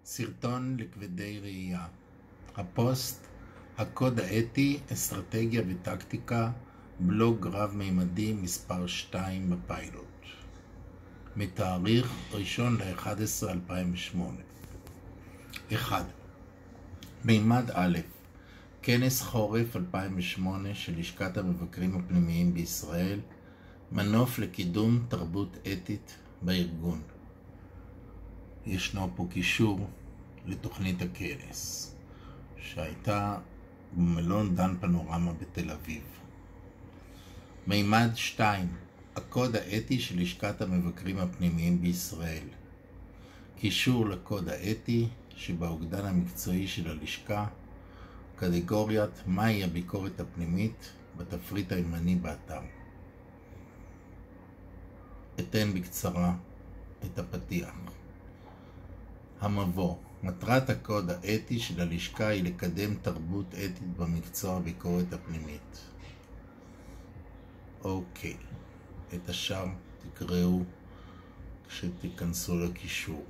סרטון לכבדי ראייה. הפוסט, הקוד האתי, אסטרטגיה וטקטיקה, בלוג רב-מימדי מספר 2 בפיילוט. מתאריך 1/11/2008. 1. מימד א', כנס חורף 2008 של לשכת המבקרים הפנימיים בישראל, מנוף לקידום תרבות אתית בארגון. ישנו פה קישור לתוכנית הכנס שהייתה במלון דן פנורמה בתל אביב. מימד 2, הקוד האתי של לשכת המבקרים הפנימיים בישראל. קישור לקוד האתי שבאוגדן המקצועי של הלשכה, קטגוריית מהי הביקורת הפנימית בתפריט הימני באתר. אתן בקצרה את הפתיח. המבוא, מטרת הקוד האתי של הלשכה היא לקדם תרבות אתית במקצוע הביקורת הפנימית. אוקיי, את השאר תקראו כשתיכנסו לקישור.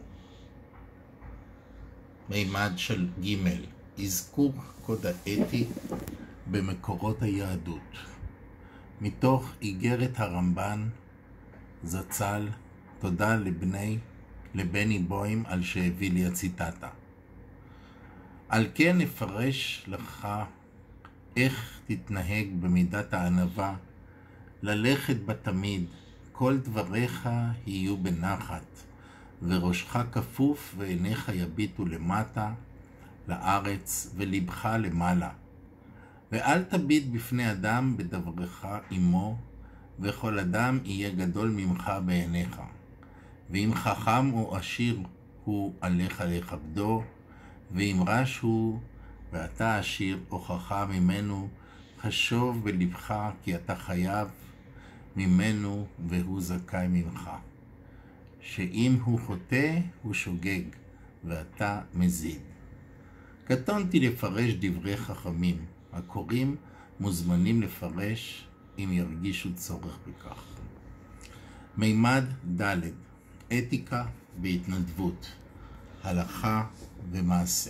מימד של ג', אזכור קוד האתי במקורות היהדות. מתוך איגרת הרמב"ן זצ"ל, תודה לבני בוים על שהביא לי הציטטה. על כן נפרש לך איך תתנהג במידת הענווה, ללכת בתמיד, כל דבריך יהיו בנחת, וראשך כפוף ועיניך יביטו למטה, לארץ, ולבך למעלה. ואל תביט בפני אדם בדברך עמו, וכל אדם יהיה גדול ממך בעיניך. ואם חכם או עשיר הוא עליך לכבדו, ואם רש הוא ואתה עשיר או חכם ממנו, חשוב בלבך כי אתה חייב ממנו והוא זכאי ממך. שאם הוא חוטא הוא שוגג ואתה מזיד. קטונתי לפרש דברי חכמים, הקוראים מוזמנים לפרש אם ירגישו צורך בכך. מימד ד', אתיקה בהתנדבות, הלכה ומעשה.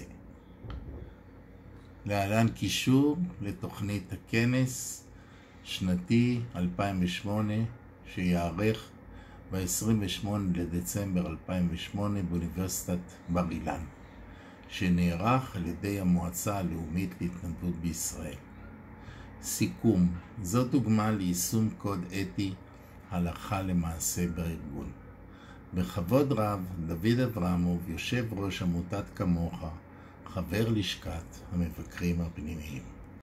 להלן קישור לתוכנית הכנס שנתי 2008 שיערך ב-28 לדצמבר 2008 באוניברסיטת בר אילן, שנערך על ידי המועצה הלאומית להתנדבות בישראל. סיכום, זו דוגמה ליישום קוד אתי הלכה למעשה בארגון. בכבוד רב, דוד אברמוב, יושב ראש עמותת כמוך, חבר לשכת המבקרים הפנימיים.